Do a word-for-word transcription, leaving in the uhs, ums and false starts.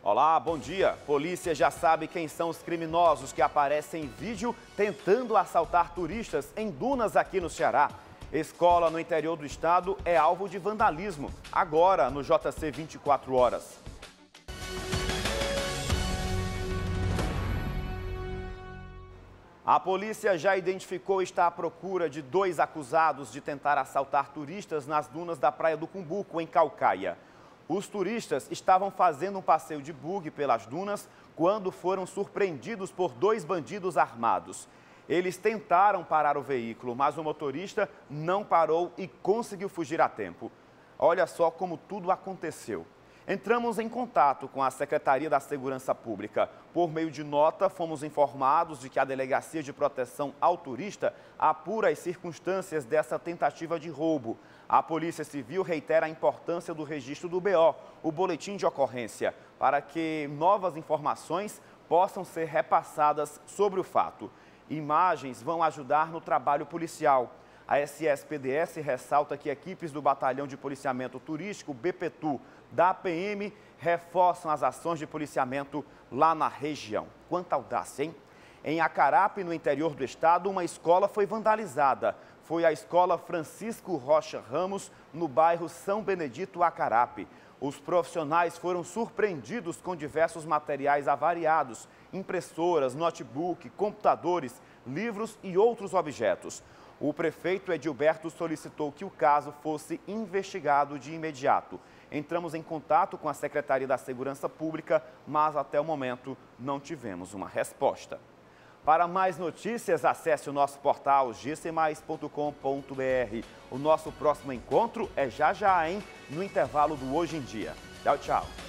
Olá, bom dia. Polícia já sabe quem são os criminosos que aparecem em vídeo tentando assaltar turistas em dunas aqui no Ceará. Escola no interior do estado é alvo de vandalismo, agora no J C vinte e quatro horas. A polícia já identificou e está à procura de dois acusados de tentar assaltar turistas nas dunas da Praia do Cumbuco, em Caucaia. Os turistas estavam fazendo um passeio de buggy pelas dunas quando foram surpreendidos por dois bandidos armados. Eles tentaram parar o veículo, mas o motorista não parou e conseguiu fugir a tempo. Olha só como tudo aconteceu. Entramos em contato com a Secretaria da Segurança Pública. Por meio de nota, fomos informados de que a Delegacia de Proteção ao Turista apura as circunstâncias dessa tentativa de roubo. A Polícia Civil reitera a importância do registro do B O, o boletim de ocorrência, para que novas informações possam ser repassadas sobre o fato. Imagens vão ajudar no trabalho policial. A S S P D S ressalta que equipes do Batalhão de Policiamento Turístico, B P T U, da P M, reforçam as ações de policiamento lá na região. Quanta audácia, hein? Em Acarape, no interior do estado, uma escola foi vandalizada. Foi a Escola Francisco Rocha Ramos, no bairro São Benedito, Acarape. Os profissionais foram surpreendidos com diversos materiais avariados, impressoras, notebook, computadores, livros e outros objetos. O prefeito Edilberto solicitou que o caso fosse investigado de imediato. Entramos em contato com a Secretaria da Segurança Pública, mas até o momento não tivemos uma resposta. Para mais notícias, acesse o nosso portal g c mais ponto com ponto br. O nosso próximo encontro é já já, hein? No intervalo do Hoje em Dia. Tchau, tchau.